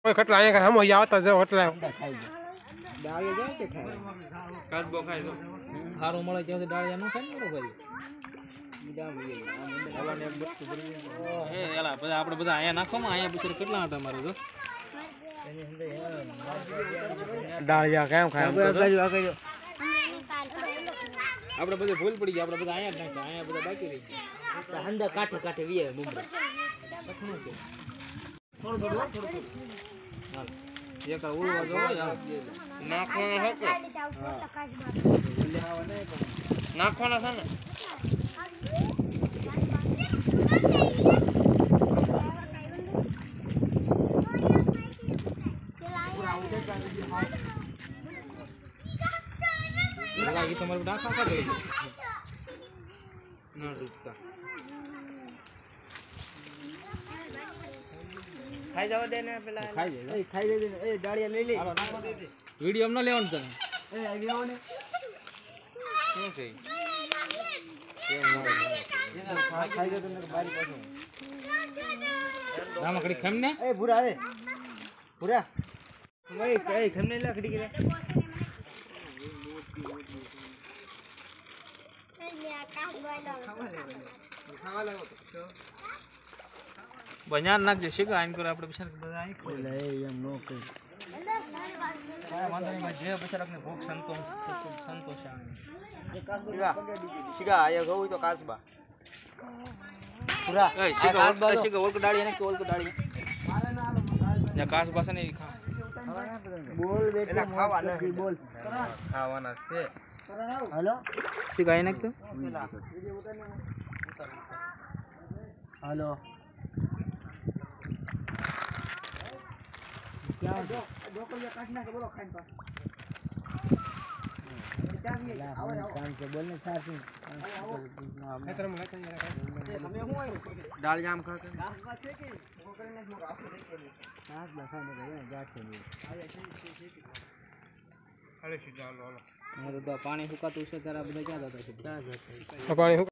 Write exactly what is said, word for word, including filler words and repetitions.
કોઈ કટલા અહીંયા હમો આવતા જાવ એટલે ખાઈ જાય ડાળિયા જાય કે ખાય કાચબો ખાય તો સારું મળે ત્યાં ડાળિયા ન ખાય ને ભાઈ એ એલા પછી આપણે બધા અહીંયા નાખો માં અહીંયા પછી કેટલા આટા મારે તો ડાળિયા કેમ ખાય આપણે બધે ભૂલ પડી ગયા આપણે બધા અહીંયા જ નાખ્યા અહીંયા બધા બાકી રહી ગયા હંદા કાઠે કાઠે વીએ મુંબઈ થોડું થોડું થોડું થોડું હાલ એક ઉળવા જો નાખવાનો હકો નાખવાના છે ને લાગી તમારે નાખવા કા દે ના રૂપતા ખાઈ જવા દે ને પેલા ખાઈ દે એ ખાઈ દે એ ડાળિયા લઈ લે હાલો નાખવા દે દે વિડિયો માં ન લેવાનું તને એ આવી આવો ને શું કે ખાઈ દે તને બારી પાછો રામા કડી ખમ ને એ ભૂરા એ ભૂરા ભાઈ કઈ ખમ ને લા કડી કે બજાર નાખજે શીખા આઈન કરે આપણે બિચારા બધા આઈ ખોલે એમ નો કે આ વાંધો નહીં જે બિચારાને ભૂખ સંતોષ સંતોષ આવે શીખા આયા ગઉ તો કાસબા પૂરા એ શીખા ઓલક શીખા ઓલક ડાળી ને કે ઓલક ડાળી ને કાસબા છે ને ખા બોલ બેટા ખાવાના બોલ ખાવાના છે हेलो सिखाई ना तो हेलो क्या दो दो को ये काटना के बोलो खाइन पर चाहिए आवे काम से बोलने साथ में मैं तरह मैं हमें हूं दाल जाम खा के दाल का से के वो करने को आपको देख ले साथ लखाने गए जाते नहीं अरे सीधा लो लो तो पानी सुखाતું છે ત્યારે બધા ક્યાં જતા છે ક્યાં જતા પાણી